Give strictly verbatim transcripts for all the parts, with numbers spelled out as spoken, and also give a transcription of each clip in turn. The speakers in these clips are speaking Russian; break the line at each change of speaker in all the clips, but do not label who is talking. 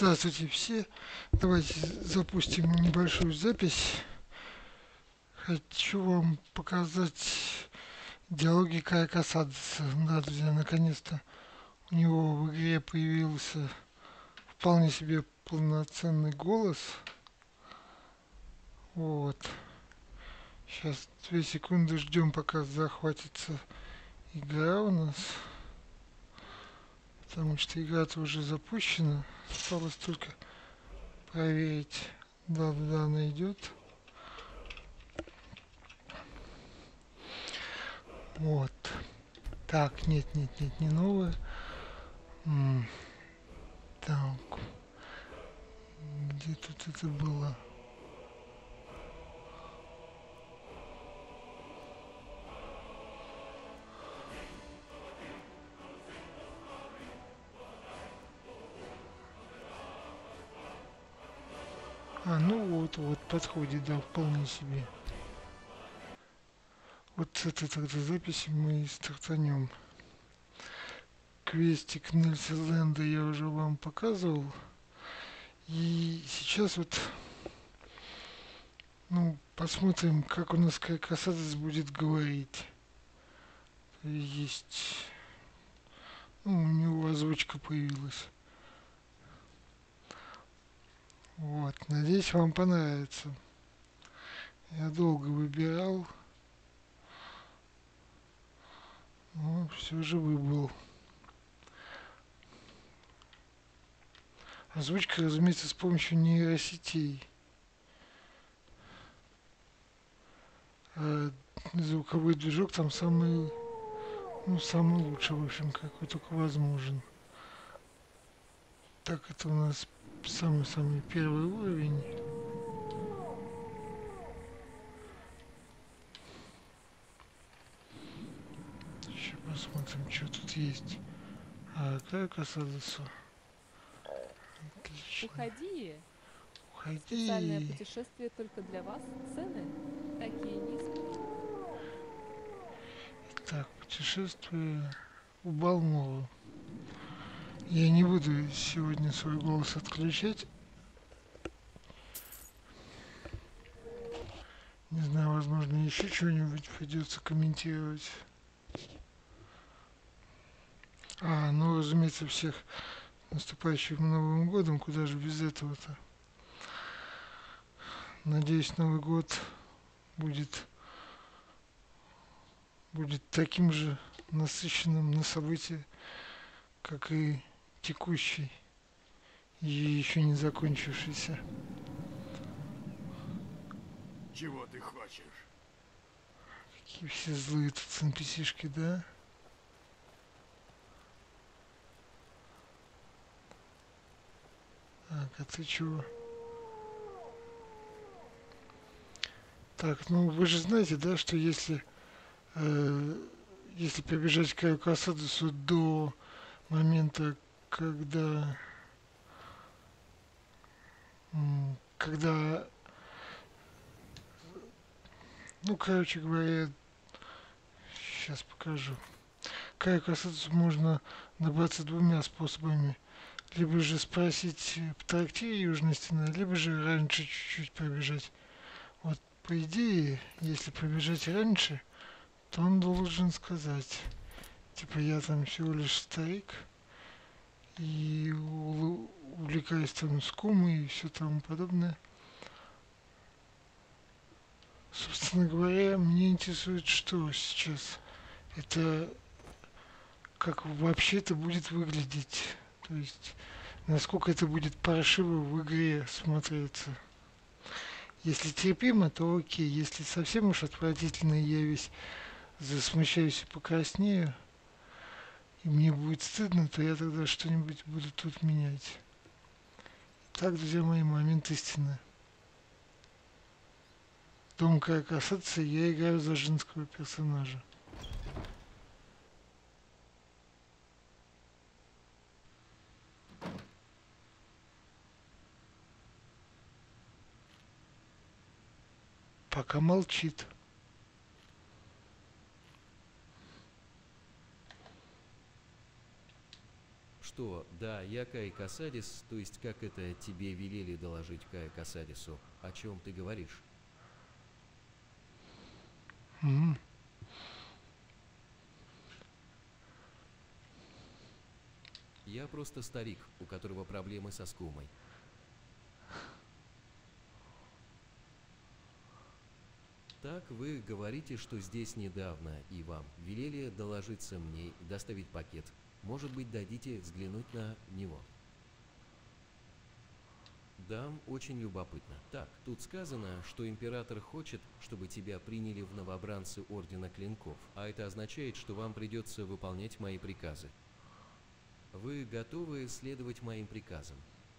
Здравствуйте все. Давайте запустим небольшую запись. Хочу вам показать диалоги Кая Касадзе. Да, друзья, наконец-то у него в игре появился вполне себе полноценный голос. Вот. Сейчас две секунды ждем, пока захватится игра у нас. Потому что игра-то уже запущена. Осталось только проверить. Да-да-да, она идет. Вот. Так, нет, нет, нет, не новое. М, Так, где тут это было? А, ну вот, вот, подходит, да, вполне себе. Вот с этой тогда записи мы и стартанем. Квестик Нельса Ленда я уже вам показывал. И сейчас вот, ну, посмотрим, как у нас Касадзе будет говорить. Есть, ну, у него озвучка появилась. Вот, надеюсь, вам понравится. Я долго выбирал, но все же выбрал. Озвучка, разумеется, с помощью нейросетей. А звуковой движок там самый, ну, самый лучший, в общем, какой только возможен. Так, это у нас самый-самый первый уровень. Еще посмотрим, что тут есть. А, какая Касадзе. Отлично.
Уходи! Специальное
Уходи.
путешествие только для вас. Цены такие низкие.
Так, путешествие у Балмова. Я не буду сегодня свой голос отключать. Не знаю, возможно, еще что-нибудь придется комментировать. А, ну, разумеется, всех наступающим Новым годом, куда же без этого-то. Надеюсь, Новый год будет, будет таким же насыщенным на события, как и текущий и еще не закончившийся.
Чего ты хочешь?
Какие все злые тут эн пи си-шки, да? Так, а ты чего? Так, ну вы же знаете, да, что если э, если побежать к Касадзу до момента, когда м, когда, ну, короче говоря, сейчас покажу. Каю Касадзу можно добраться двумя способами. Либо же спросить в трактире Южной Стены, либо же раньше чуть-чуть пробежать. Вот, по идее, если пробежать раньше, то он должен сказать, типа, я там всего лишь старик, и у- увлекаюсь там скумой и все тому подобное. Собственно говоря, меня интересует, что сейчас. Это как вообще это будет выглядеть. То есть, насколько это будет паршиво в игре смотреться. Если терпимо, то окей. Если совсем уж отвратительно, я весь засмущаюсь и покраснею, и мне будет стыдно, то я тогда что-нибудь буду тут менять. Так, друзья мои, момент истины. Дом как касаться, я играю за женского персонажа. Пока молчит.
что, да, я Кай Касадис, то есть как это тебе велели доложить Кай Касадису? О чем ты говоришь?
Мгм.
Я просто старик, у которого проблемы со скумой. Так вы говорите, что здесь недавно, и вам велели доложиться мне и доставить пакет. Может быть, дадите взглянуть на него? Да, очень любопытно. Так, тут сказано, что император хочет, чтобы тебя приняли в новобранцы Ордена Клинков, а это означает, что вам придется выполнять мои приказы. Вы готовы следовать моим приказам?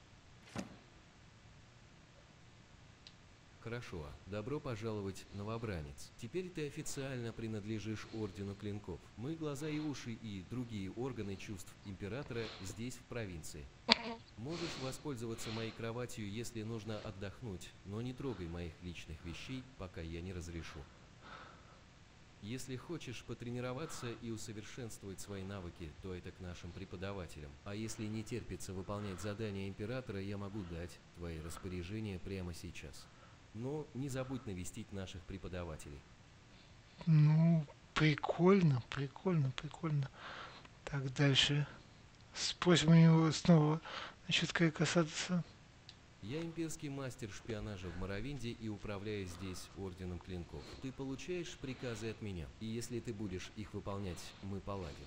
Хорошо. Добро пожаловать, новобранец. Теперь ты официально принадлежишь Ордену Клинков. Мы, глаза и уши и другие органы чувств императора здесь, в провинции. Можешь воспользоваться моей кроватью, если нужно отдохнуть, но не трогай моих личных вещей, пока я не разрешу. Если хочешь потренироваться и усовершенствовать свои навыки, то это к нашим преподавателям. А если не терпится выполнять задания императора, я могу дать твои распоряжения прямо сейчас. Но не забудь навестить наших преподавателей.
Ну, прикольно, прикольно, прикольно. Так, дальше. Спросим у него снова насчет Кая Касадеса.
Я имперский мастер шпионажа в Моровинде и управляю здесь Орденом Клинков. Ты получаешь приказы от меня, и если ты будешь их выполнять, мы поладим.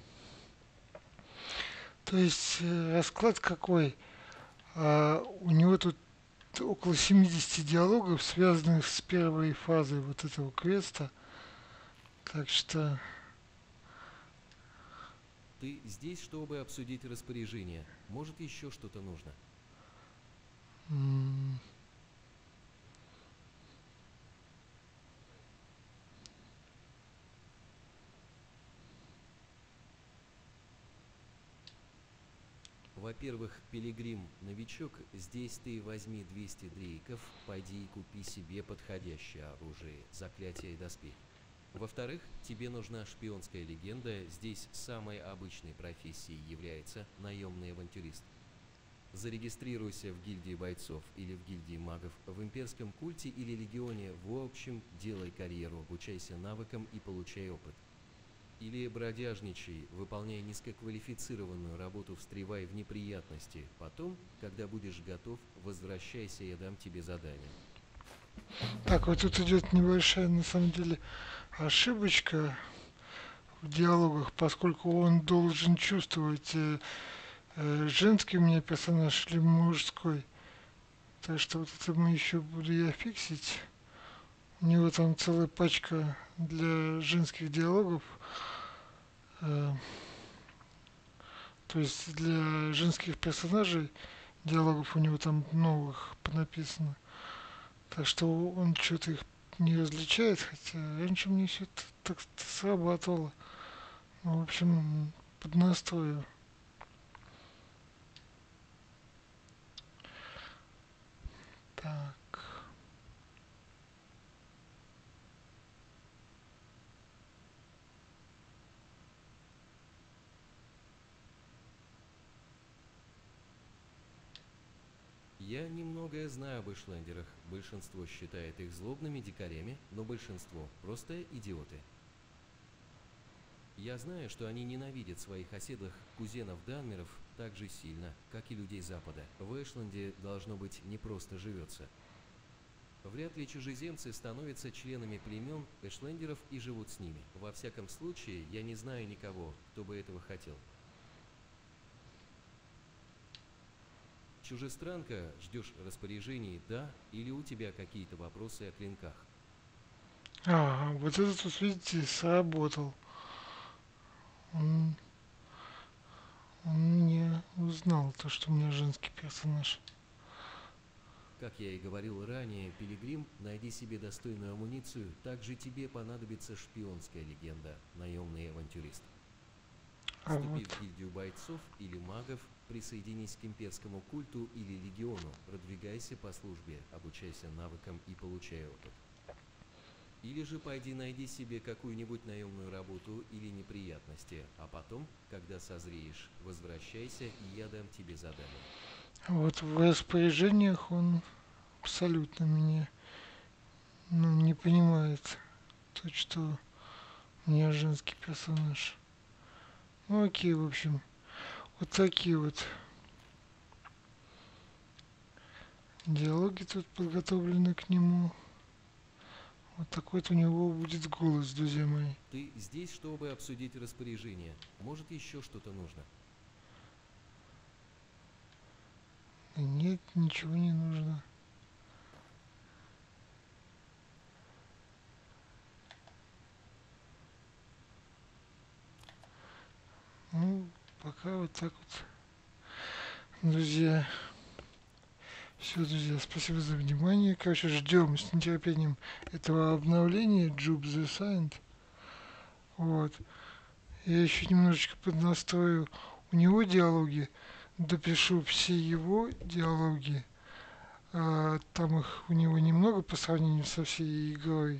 То есть э, расклад какой? А, у него тут около семидесяти диалогов, связанных с первой фазой вот этого квеста. Так что,
Ты здесь, чтобы обсудить распоряжение. Может, еще что-то нужно?
м,
Во-первых, пилигрим, новичок, здесь ты возьми двести дрейков, пойди и купи себе подходящее оружие, заклятие и доспех. Во-вторых, тебе нужна шпионская легенда, здесь самой обычной профессией является наемный авантюрист. Зарегистрируйся в гильдии бойцов или в гильдии магов, в имперском культе или легионе, в общем, делай карьеру, обучайся навыкам и получай опыт. Или бродяжничай, выполняя низкоквалифицированную работу, встревай в неприятности. Потом, когда будешь готов, возвращайся, я дам тебе задание.
так, вот тут идет небольшая, на самом деле, ошибочка в диалогах, поскольку он должен чувствовать, э, э, женский у меня персонаж или мужской. Так что вот это мы еще буду я фиксить. У него там целая пачка для женских диалогов. Э, то есть для женских персонажей диалогов у него там новых написано. Так что он что-то их не различает, хотя раньше мне все это так срабатывало. Ну, в общем, поднастрою. Так.
Я немногое знаю об ишлендерах. Большинство считает их злобными дикарями, но большинство просто идиоты. Я знаю, что они ненавидят своих оседлых кузенов Данмеров так же сильно, как и людей Запада. В Эшленде должно быть не просто живется. Вряд ли чужеземцы становятся членами племен эшлендеров и живут с ними. Во всяком случае, я не знаю никого, кто бы этого хотел. Чужестранка, ждешь распоряжений, да? Или у тебя какие-то вопросы о клинках?
А, вот этот вот, видите, сработал. Он, он не узнал то, что у меня женский персонаж.
Как я и говорил ранее, пилигрим, найди себе достойную амуницию, также тебе понадобится шпионская легенда, наемный авантюрист.
А
Вступи
вот,
в гильдию бойцов или магов, присоединись к имперскому культу или легиону, продвигайся по службе, обучайся навыкам и получай опыт. Или же пойди найди себе какую-нибудь наемную работу или неприятности, а потом, когда созреешь, возвращайся, и я дам тебе задание.
Вот в распоряжениях он абсолютно меня, ну, не понимает то, что у меня женский персонаж. Ну окей, в общем, вот такие вот диалоги тут подготовлены к нему. Вот такой вот у него будет голос, друзья мои.
Ты здесь, чтобы обсудить распоряжение. Может, еще что-то нужно?
Нет, ничего не нужно. Ну, пока вот так вот, друзья. Все, друзья, спасибо за внимание. Короче, ждем с нетерпением этого обновления Jube the Signed. Вот. Я еще немножечко поднастрою у него диалоги, допишу все его диалоги. А, там их у него немного по сравнению со всей игрой.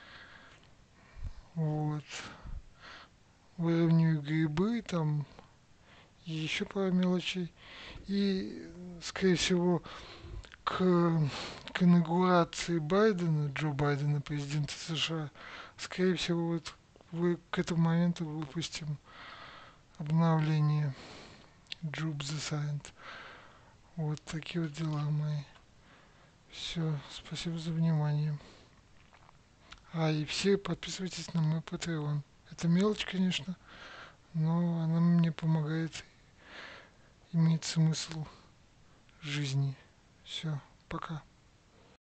Вот. Выровняю грибы, там и еще пару мелочей. И, скорее всего, к, к инаугурации Байдена, Джо Байдена, президента США, скорее всего, вот вы к этому моменту выпустим обновление Jube the Silent. Вот такие вот дела мои. Все, спасибо за внимание. А, и все подписывайтесь на мой Patreon. Это мелочь, конечно, но она мне помогает иметь смысл жизни. Все, пока.